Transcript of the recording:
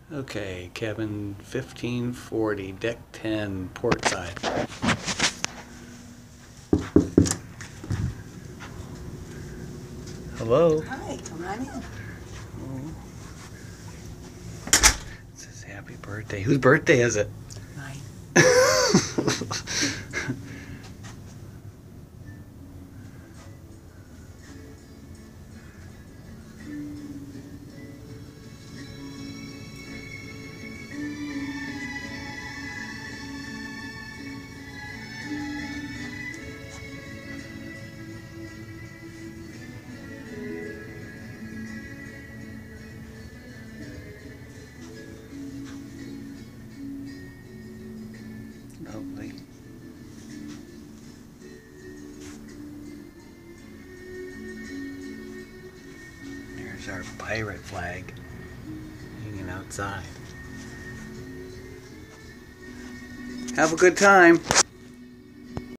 Okay, cabin 1540, deck 10, port side. Hello? Hi, come on in. Oh. It says happy birthday. Whose birthday is it? Mine. Lovely. There's our pirate flag hanging outside. Have a good time.